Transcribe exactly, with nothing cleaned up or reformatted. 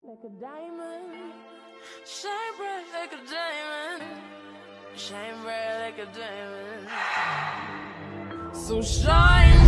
like a diamond, shine bright like a diamond, shine bright like a diamond. So shine.